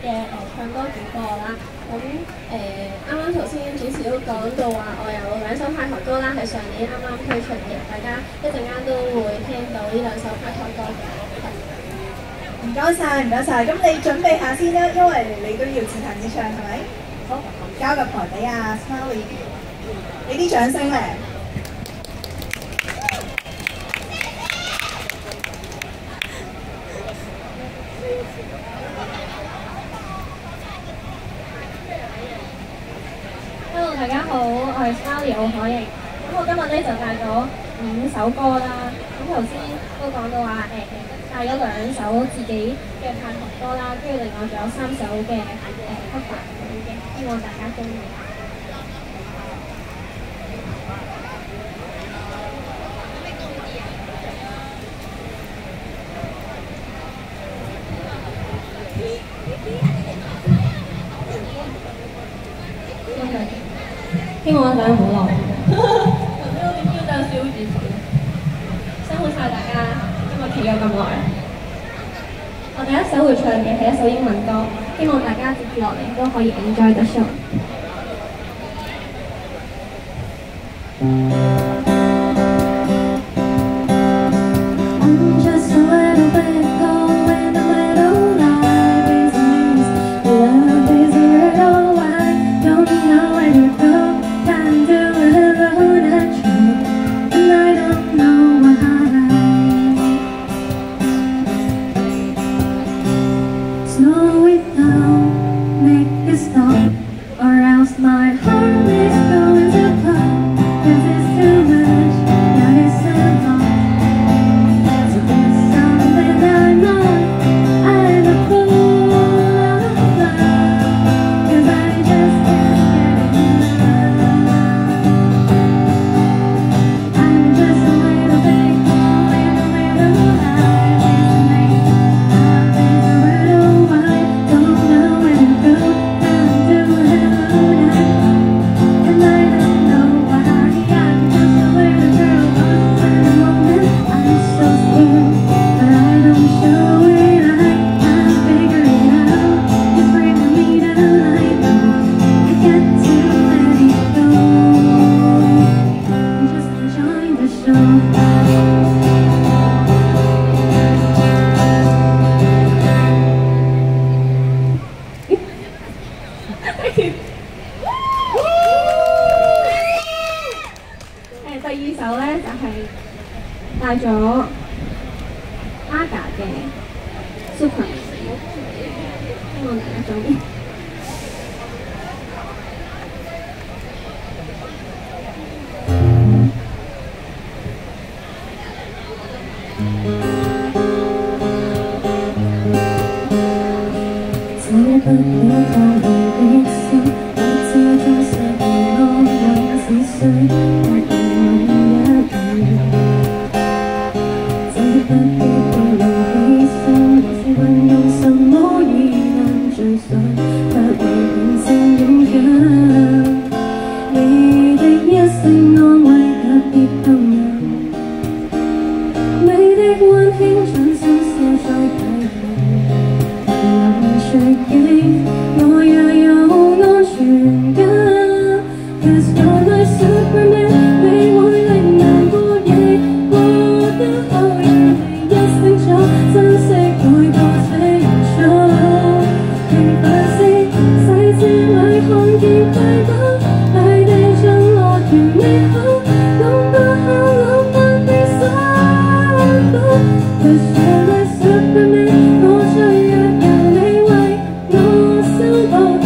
唱歌主播啦。咁啱啱頭先主持都講到話，我有兩首派台歌啦，係上年啱啱推出嘅，大家一陣間都會聽到呢兩首派台歌嘅。 唔該晒，唔該晒。咁你準備下先啦，因為你都要自彈自唱係咪？好，交個台俾阿 Smiley， 俾啲掌聲咧。 Hello， 大家好，我係 Smiley 奧海瑩。咁我今日咧就帶咗5首歌啦。咁頭先都講到話帶咗2首自己嘅派台歌啦，跟住另外仲有3首嘅cover版嘅，希望大家中意。希望我等好耐。頭先我點標就小雨水，辛苦晒大家，今日企咗咁耐。我第一首會唱嘅係一首英文歌，希望大家接住落嚟都可以 enjoy the show。 Slow it down, make it stop, or else my heart is going to pop. 'Cause it's too much, that isn't wrong. So there's something I know, I'm a fool of love. 'Cause I just can't get enough. I'm just a little bit cold in the middle of life. Love is a riddle. Don't know where to go, can't do hello now. And I don't know why. I'm just a little girl lost in a moment. I'm so scared, but I don't show it. I can't figure it out. It's bringing me down. I know I get to let it go. I'm just enjoying the show. 第2首咧就係帶咗 Aga 嘅 Super， 希望大家中意。 走不了太遠的心，我知將失去我有似水，突然有一段。走不必為了犧牲，還是運用什麼意能最想，不為變成擁有。你的一聲安慰特別動人，你的溫馨掌心消災啟航。絕境，我也有安全感。Cause you're my Superman， 你會令難過亦過得好，讓你一聲錯，珍惜每個情緒。平凡事細節裏看見快樂，大地像樂園美好，弄不下浪漫的生活。Cause you're my Superman， 我最弱人你為我守護。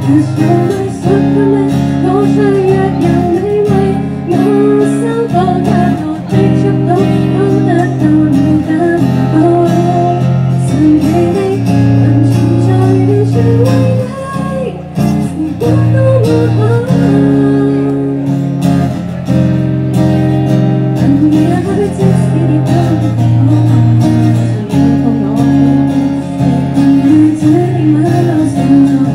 Cause you're my supplement， 我脆弱又美味，我收穫太多的祝福，都得到你擔保。神奇地，能存在完全為你，成果多麼好。And we are happy to see you come to the home， 只要碰我的你這點晚我醒咗。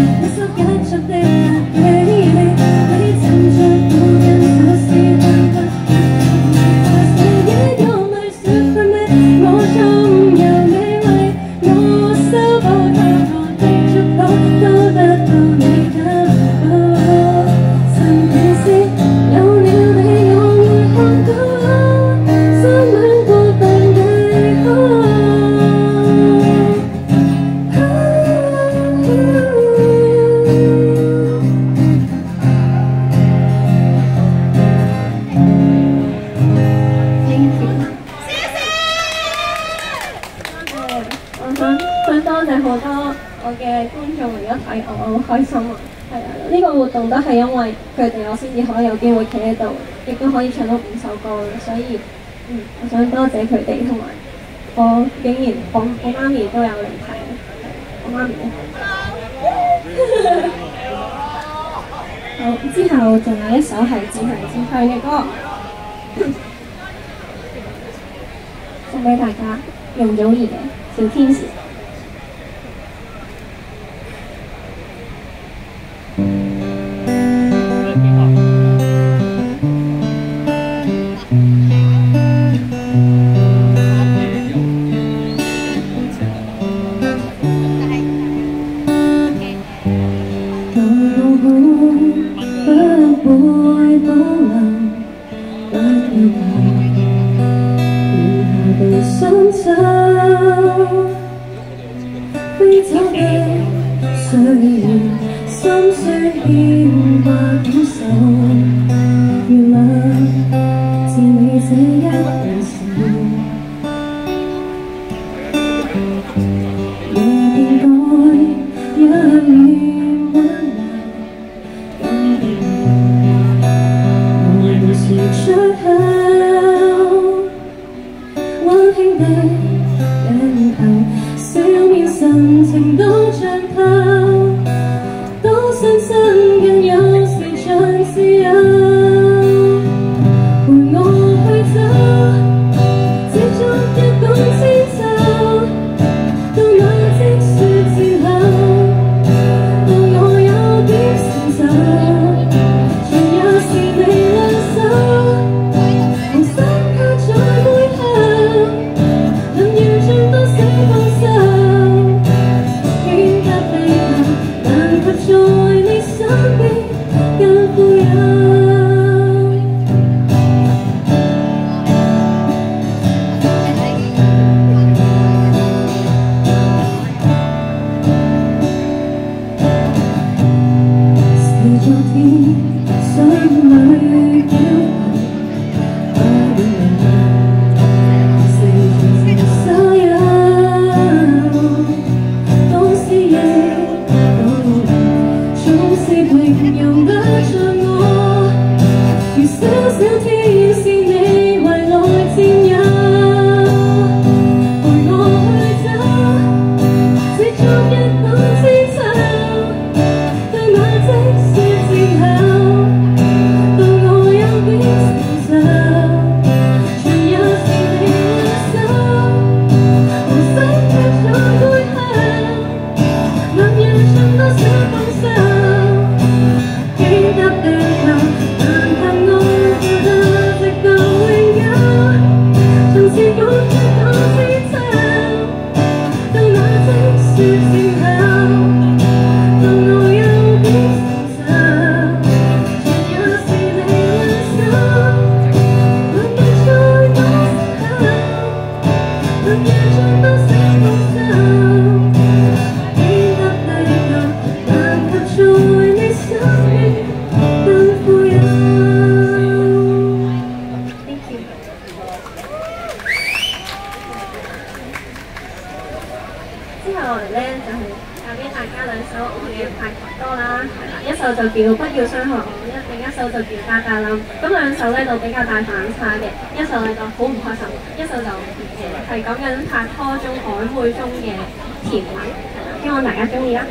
想多謝好多我嘅觀眾，如果睇我好開心啊！係啊，呢個活動都係因為佢哋我先至可以有機會企喺度，亦都可以唱到5首歌嘅，所以我想多謝佢哋，同埋我竟然我媽咪都有嚟睇，我媽咪好，之後仲有一首係自彈自唱嘅歌，送俾大家，容祖兒嘅《小天使》。飛走的歲月，心酸牽掛感受，原諒自你這一回事。未變改一面溫柔，今天無時出口，溫馨的鏡頭。笑面神情都像透，都相信更有時像自由，陪我去走，只作一種遷就，到那積雪之後，當我有點成就，全也是你兩手，紅心卻在背後，能完全都死放手。在你身邊更富有。是昨天心裏表白，快點明白，是全所有，當思憶。形容得像我，如小小天使，你為來佔有，陪我去走，只作一種遷就，對那積雪之後。 排球歌啦，係啦，一首就叫不要傷害我，另一首就叫嗒嗒冧。咁兩首咧就比較大反差嘅，一首咧就好唔開心，一首就係講緊拍拖中曖昧中嘅甜蜜，希望大家中意啦。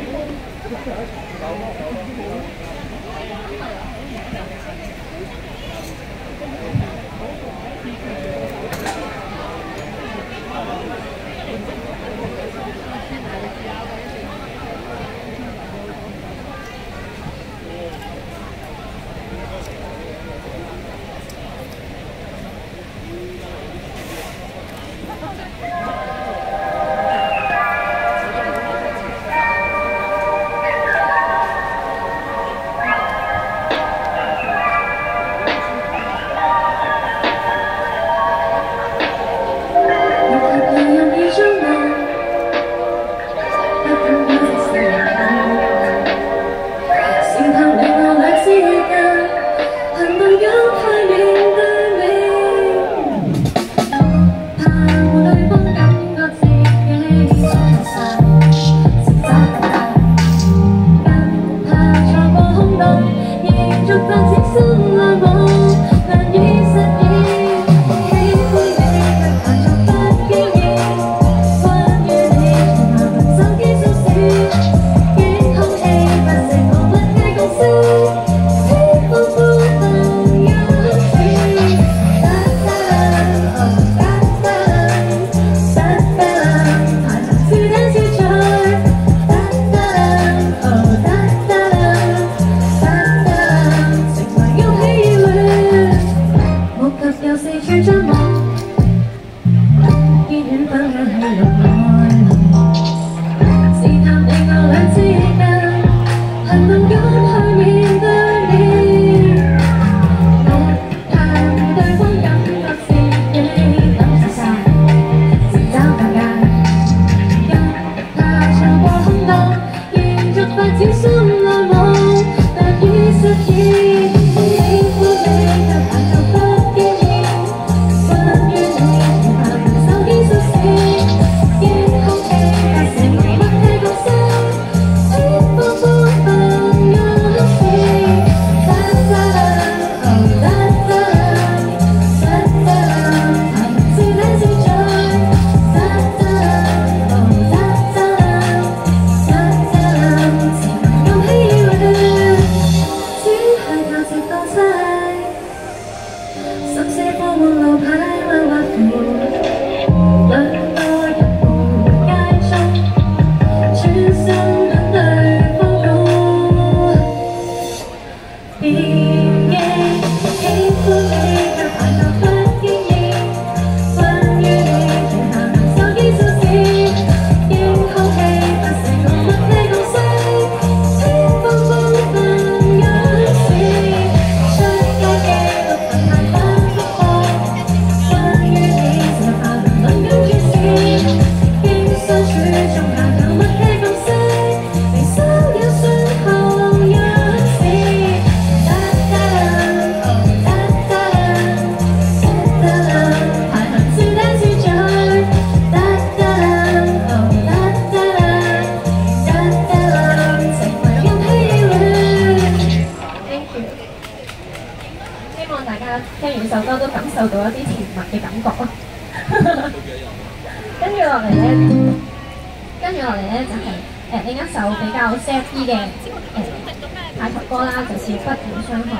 另一首比較 sad 啲嘅排球歌啦，就叫《不要傷害》。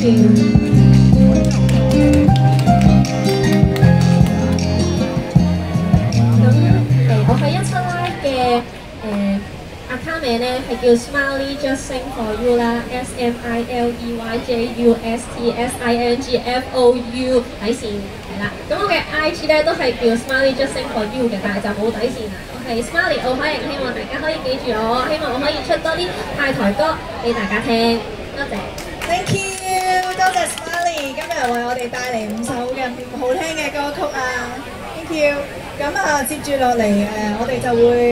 我喺17 Live 嘅account 名咧係叫 Smiley Just Sing For You 啦 ，SMILEYJUSTSINGFOU 底線係啦。咁我嘅 IG 咧都係叫 Smiley Just Sing For You 嘅，但係就冇底線啦。我係 Smiley 奧海瑩，希望大家可以記住我，希望我可以出多啲派台歌俾大家聽。多謝。 Thank you， 多謝 Smiley 今日為我哋帶嚟5首嘅好聽嘅歌曲啊 ！Thank you。咁接住落嚟我哋就會。